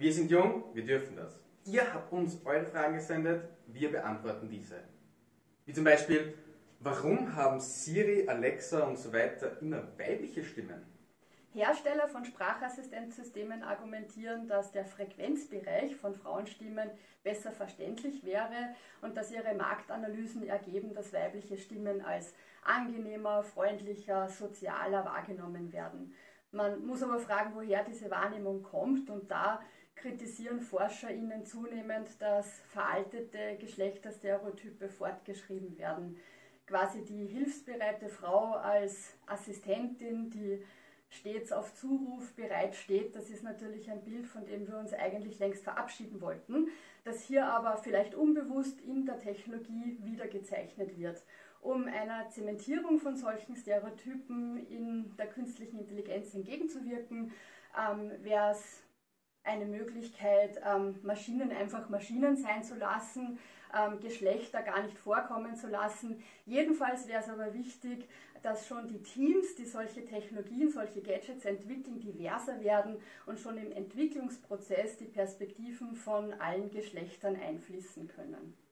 Wir sind jung, wir dürfen das. Ihr habt uns eure Fragen gesendet, wir beantworten diese. Wie zum Beispiel, warum haben Siri, Alexa und so weiter immer weibliche Stimmen? Hersteller von Sprachassistenzsystemen argumentieren, dass der Frequenzbereich von Frauenstimmen besser verständlich wäre und dass ihre Marktanalysen ergeben, dass weibliche Stimmen als angenehmer, freundlicher, sozialer wahrgenommen werden. Man muss aber fragen, woher diese Wahrnehmung kommt, und da kritisieren ForscherInnen zunehmend, dass veraltete Geschlechterstereotype fortgeschrieben werden. Quasi die hilfsbereite Frau als Assistentin, die stets auf Zuruf bereit steht, das ist natürlich ein Bild, von dem wir uns eigentlich längst verabschieden wollten, das hier aber vielleicht unbewusst in der Technologie wieder gezeichnet wird. Um einer Zementierung von solchen Stereotypen in der künstlichen Intelligenz entgegenzuwirken, wäre es eine Möglichkeit, Maschinen einfach Maschinen sein zu lassen, Geschlechter gar nicht vorkommen zu lassen. Jedenfalls wäre es aber wichtig, dass schon die Teams, die solche Technologien, solche Gadgets entwickeln, diverser werden und schon im Entwicklungsprozess die Perspektiven von allen Geschlechtern einfließen können.